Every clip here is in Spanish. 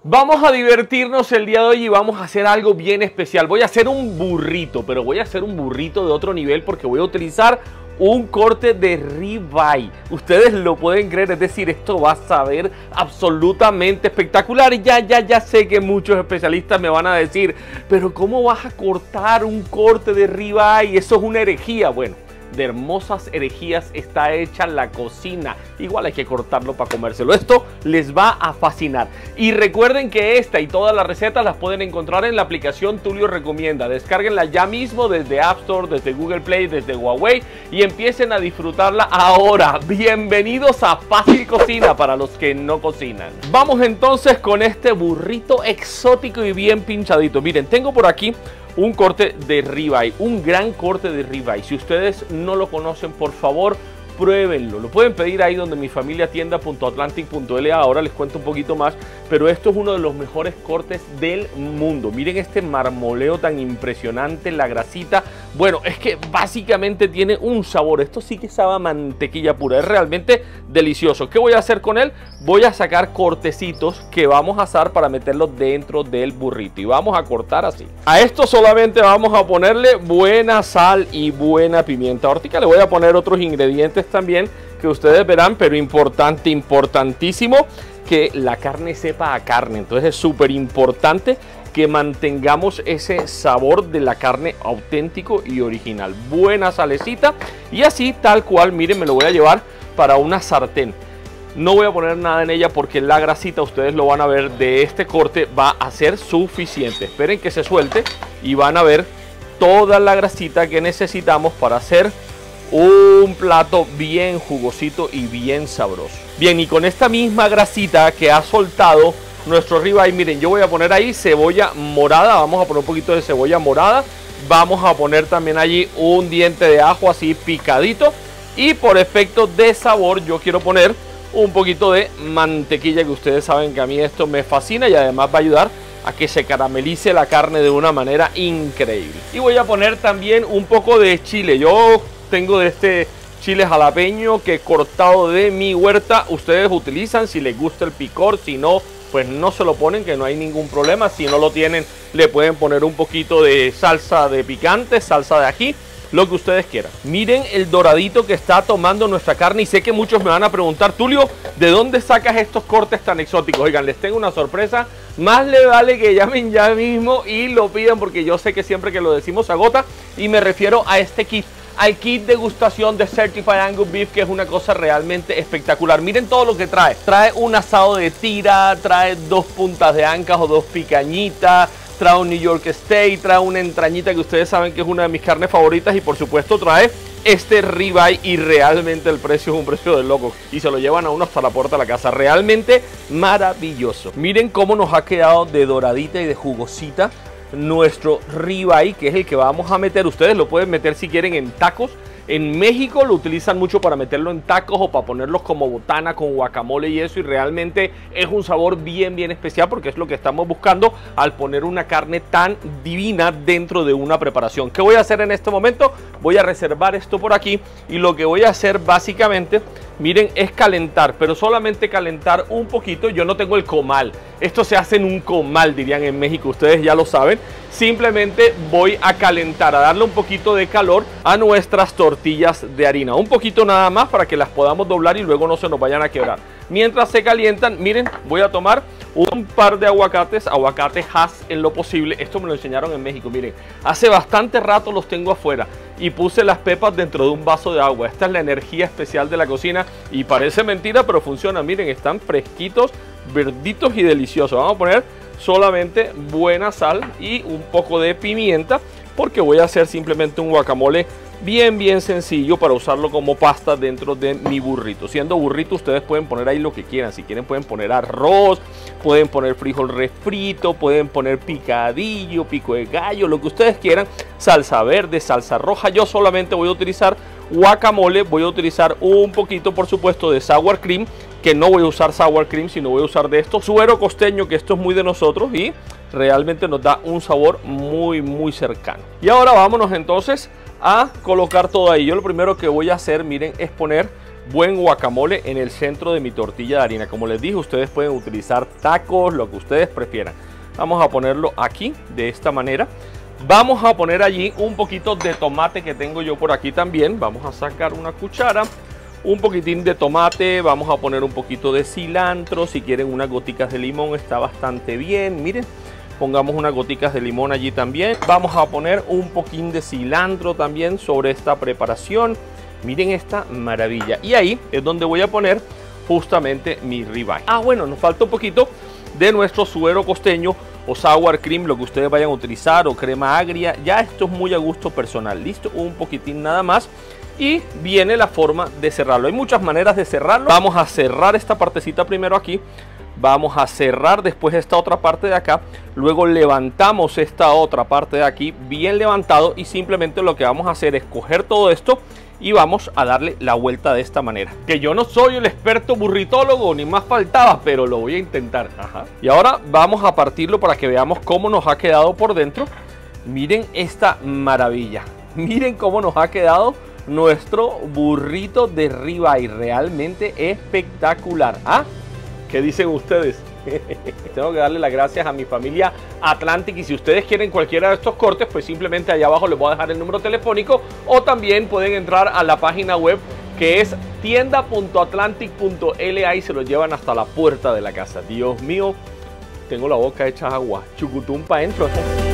Vamos a divertirnos el día de hoy y vamos a hacer algo bien especial. Voy a hacer un burrito, pero voy a hacer un burrito de otro nivel porque voy a utilizar un corte de ribeye. Ustedes lo pueden creer, es decir, esto va a saber absolutamente espectacular. Y ya sé que muchos especialistas me van a decir, pero ¿cómo vas a cortar un corte de ribeye? Eso es una herejía. Bueno, de hermosas herejías está hecha la cocina. Igual hay que cortarlo para comérselo. Esto les va a fascinar. Y recuerden que esta y todas las recetas las pueden encontrar en la aplicación Tulio Recomienda. Descárguenla ya mismo desde App Store, desde Google Play, desde Huawei y empiecen a disfrutarla ahora. Bienvenidos a Fácil Cocina para los que no cocinan. Vamos entonces con este burrito exótico y bien pinchadito. Miren, tengo por aquí un corte de ribeye, un gran corte de ribeye. Si ustedes no lo conocen, por favor, pruébenlo. Lo pueden pedir ahí donde mi familia tienda.atlantic.la. Ahora les cuento un poquito más, pero esto es uno de los mejores cortes del mundo. Miren este marmoleo tan impresionante, la grasita. Bueno, es que básicamente tiene un sabor. Esto sí que sabe a mantequilla pura. Es realmente delicioso. ¿Qué voy a hacer con él? Voy a sacar cortecitos que vamos a asar para meterlos dentro del burrito. Y vamos a cortar así. A esto solamente vamos a ponerle buena sal y buena pimienta. Ahorita le voy a poner otros ingredientes también que ustedes verán, pero importante, importantísimo que la carne sepa a carne. Entonces es súper importante que mantengamos ese sabor de la carne auténtico y original. Buena salecita y así tal cual, miren, me lo voy a llevar para una sartén. No voy a poner nada en ella porque la grasita, ustedes lo van a ver, de este corte va a ser suficiente. Esperen que se suelte y van a ver toda la grasita que necesitamos para hacer un plato bien jugosito y bien sabroso. Bien, y con esta misma grasita que ha soltado nuestro ribeye, miren, yo voy a poner ahí cebolla morada. Vamos a poner un poquito de cebolla morada. Vamos a poner también allí un diente de ajo así picadito. Y por efecto de sabor yo quiero poner un poquito de mantequilla, que ustedes saben que a mí esto me fascina y además va a ayudar a que se caramelice la carne de una manera increíble. Y voy a poner también un poco de chile. Yo tengo de este chile jalapeño que he cortado de mi huerta. Ustedes utilizan si les gusta el picor, si no, pues no se lo ponen, que no hay ningún problema. Si no lo tienen, le pueden poner un poquito de salsa de picante, salsa de ají, lo que ustedes quieran. Miren el doradito que está tomando nuestra carne y sé que muchos me van a preguntar, Tulio, ¿de dónde sacas estos cortes tan exóticos? Oigan, les tengo una sorpresa. Más le vale que llamen ya mismo y lo pidan porque yo sé que siempre que lo decimos se agota, y me refiero a este kit, al kit degustación de Certified Angus Beef, que es una cosa realmente espectacular. Miren todo lo que trae. Trae un asado de tira, trae 2 puntas de ancas o 2 picañitas, trae un New York Steak, trae una entrañita que ustedes saben que es una de mis carnes favoritas, y por supuesto trae este ribeye, y realmente el precio es un precio de loco y se lo llevan a uno hasta la puerta de la casa. Realmente maravilloso. Miren cómo nos ha quedado de doradita y de jugosita nuestro ribeye, que es el que vamos a meter. Ustedes lo pueden meter si quieren en tacos. En México lo utilizan mucho para meterlo en tacos o para ponerlos como botana con guacamole y eso, y realmente es un sabor bien especial porque es lo que estamos buscando al poner una carne tan divina dentro de una preparación. ¿Qué voy a hacer en este momento? Voy a reservar esto por aquí y lo que voy a hacer básicamente, miren, es calentar, pero solamente calentar un poquito. Yo no tengo el comal, esto se hace en un comal, dirían en México, ustedes ya lo saben. Simplemente voy a calentar, a darle un poquito de calor a nuestras tortillas de harina. Un poquito nada más para que las podamos doblar y luego no se nos vayan a quebrar. Mientras se calientan, miren, voy a tomar un par de aguacates, aguacate Hass en lo posible. Esto me lo enseñaron en México, miren. Hace bastante rato los tengo afuera y puse las pepas dentro de un vaso de agua. Esta es la energía especial de la cocina y parece mentira, pero funciona. Miren, están fresquitos, verditos y deliciosos. Vamos a poner solamente buena sal y un poco de pimienta porque voy a hacer simplemente un guacamole bien sencillo para usarlo como pasta dentro de mi burrito. Siendo burrito, ustedes pueden poner ahí lo que quieran. Si quieren pueden poner arroz, pueden poner frijol refrito, pueden poner picadillo, pico de gallo, lo que ustedes quieran, salsa verde, salsa roja. Yo solamente voy a utilizar guacamole, voy a utilizar un poquito, por supuesto, de sour cream, que no voy a usar sour cream, sino voy a usar de esto suero costeño, que esto es muy de nosotros y realmente nos da un sabor muy cercano. Y ahora vámonos entonces a colocar todo ahí. Yo lo primero que voy a hacer, miren, es poner buen guacamole en el centro de mi tortilla de harina. Como les dije, ustedes pueden utilizar tacos, lo que ustedes prefieran. Vamos a ponerlo aquí de esta manera. Vamos a poner allí un poquito de tomate que tengo yo por aquí también. Vamos a sacar una cuchara, un poquitín de tomate, vamos a poner un poquito de cilantro. Si quieren unas goticas de limón está bastante bien, miren. Pongamos unas goticas de limón allí también. Vamos a poner un poquín de cilantro también sobre esta preparación. Miren esta maravilla. Y ahí es donde voy a poner justamente mi ribeye. Ah, bueno, nos falta un poquito de nuestro suero costeño o sour cream, lo que ustedes vayan a utilizar, o crema agria. Ya esto es muy a gusto personal. Listo, un poquitín nada más. Y viene la forma de cerrarlo. Hay muchas maneras de cerrarlo. Vamos a cerrar esta partecita primero aquí. Vamos a cerrar después esta otra parte de acá. Luego levantamos esta otra parte de aquí bien levantado. Y simplemente lo que vamos a hacer es coger todo esto y vamos a darle la vuelta de esta manera. Que yo no soy el experto burritólogo, ni más faltaba, pero lo voy a intentar. Ajá. Y ahora vamos a partirlo para que veamos cómo nos ha quedado por dentro. Miren esta maravilla. Miren cómo nos ha quedado nuestro burrito de ribeye. Realmente espectacular. ¿Ah? ¿Qué dicen ustedes? Tengo que darle las gracias a mi familia Atlantic, y si ustedes quieren cualquiera de estos cortes, pues simplemente allá abajo les voy a dejar el número telefónico, o también pueden entrar a la página web que es tienda.atlantic.la y se los llevan hasta la puerta de la casa. Dios mío, tengo la boca hecha agua, chucutum para adentro.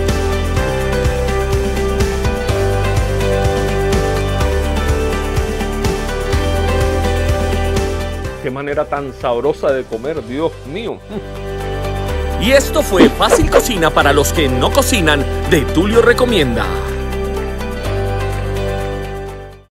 Qué manera tan sabrosa de comer, Dios mío. Y esto fue Fácil Cocina para los que no cocinan, de Tulio Recomienda.